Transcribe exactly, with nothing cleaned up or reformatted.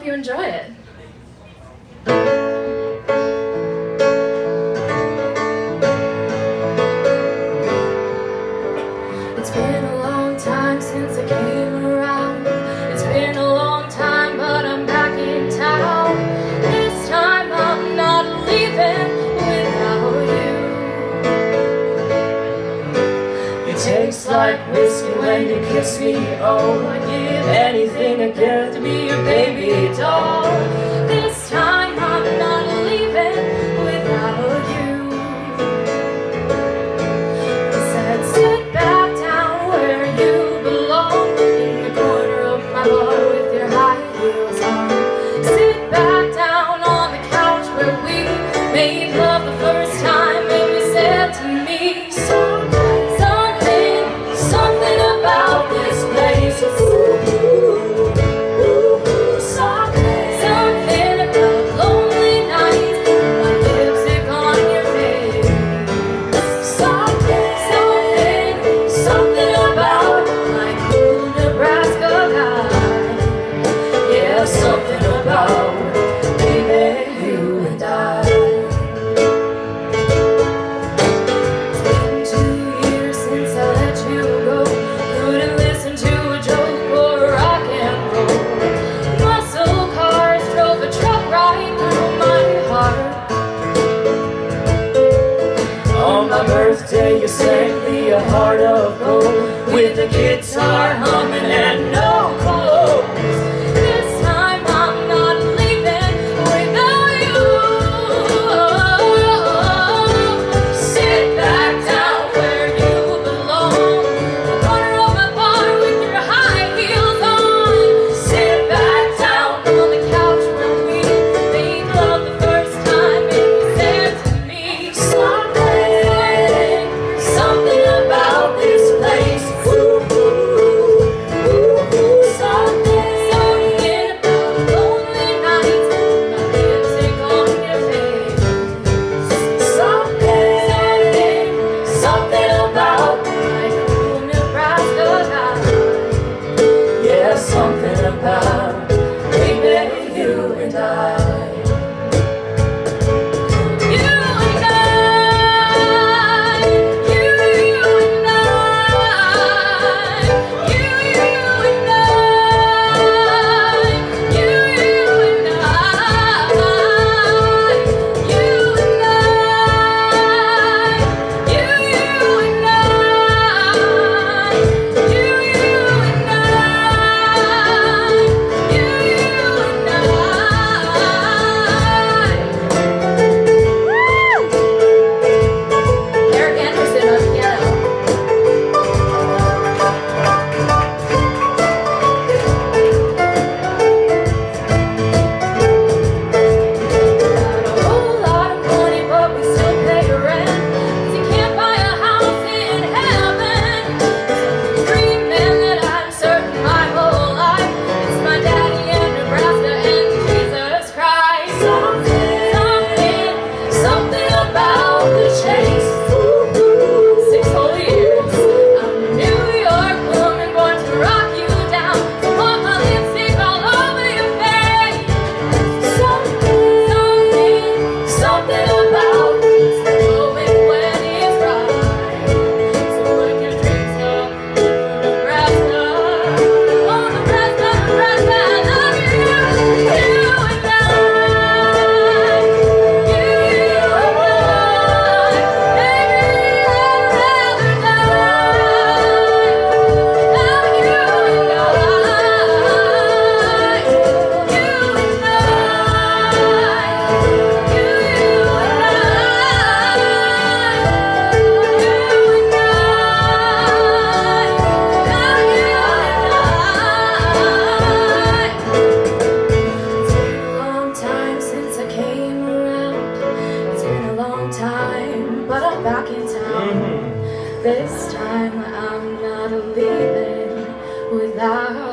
hope you enjoy it. It's been a long time since I came around. It's been a long time, but I'm back in town. This time I'm not leaving without you. It tastes like whiskey when you kiss me. Oh, I'd give anything again to be your baby doll. This time I'm not leaving without you. I said, sit back down where you belong, in the corner of my bar with your high heels on. Sit back down on the couch where we made love the first time, and you said to me, something, something, something about this place. You sang me a heart of gold with a guitar humming and no clothes. This time I'm not leaving without you. Sit back down where you belong, the corner of my bar with your high heels on. Sit back down on the couch where we made love the first time, and you said to me, something. Something about this place. Ooh, ooh, ooh, ooh. Something, something about lonely nights, my lipstick on your face. Something, something, something about my cool Nebraska night. Yeah, something about baby, you and I. This time I'm not leaving without